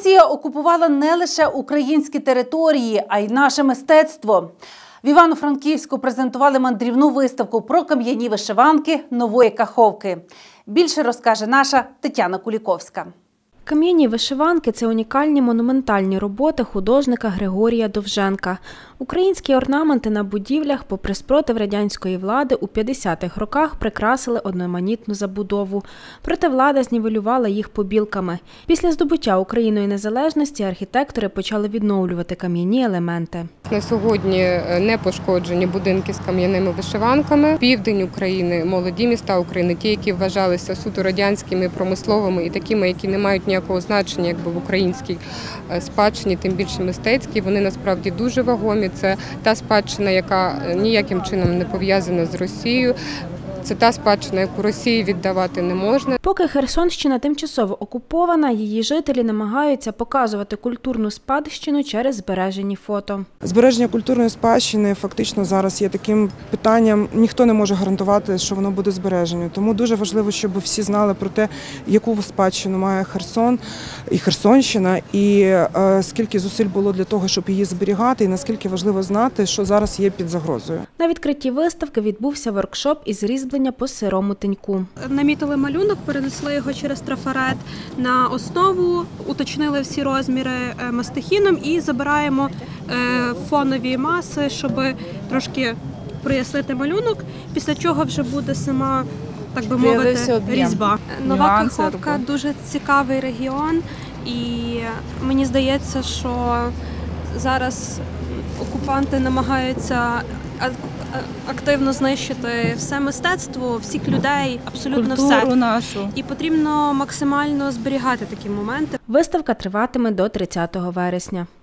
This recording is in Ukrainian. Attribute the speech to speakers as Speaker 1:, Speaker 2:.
Speaker 1: Росія окупувала не лише українські території, а й наше мистецтво. В Івано-Франківську презентували мандрівну виставку про кам'яні вишиванки нової Каховки. Більше розкаже наша Тетяна Куліковська.
Speaker 2: Кам'яні вишиванки – це унікальні монументальні роботи художника Григорія Довженка. Українські орнаменти на будівлях, попри спротив радянської влади, у 50-х роках прикрасили одноманітну забудову. Проте влада знівелювала їх побілками. Після здобуття Україною незалежності архітектори почали відновлювати кам'яні елементи.
Speaker 3: На сьогодні не пошкоджені будинки з кам'яними вишиванками. Південь України, молоді міста України, ті, які вважалися суто радянськими, промисловими і такими, які не мають ніякого значення в українській спадщині, тим більше мистецькій, вони насправді дуже вагомі. Це та спадщина, яка ніяким чином не пов'язана з Росією. Це та спадщина, яку Росії віддавати не можна.
Speaker 2: Поки Херсонщина тимчасово окупована, її жителі намагаються показувати культурну спадщину через збережені фото.
Speaker 4: Збереження культурної спадщини фактично зараз є таким питанням. Ніхто не може гарантувати, що воно буде збережено. Тому дуже важливо, щоб всі знали про те, яку спадщину має Херсон і Херсонщина, і скільки зусиль було для того, щоб її зберігати, і наскільки важливо знати, що зараз є під загрозою.
Speaker 2: На відкритті виставки відбувся воркшоп із різьблення по сирому тиньку.
Speaker 5: Намітили малюнок, перенесли його через трафарет на основу, уточнили всі розміри мастихіном і забираємо фонові маси, щоб трошки прояснити малюнок, після чого вже буде сама, так би мовити, різьба. Нова Каховка – дуже цікавий регіон, і мені здається, що зараз окупанти намагаються активно знищити все мистецтво, всіх людей, абсолютно все.
Speaker 6: Нашу.
Speaker 5: І потрібно максимально зберігати такі моменти.
Speaker 2: Виставка триватиме до 30 вересня.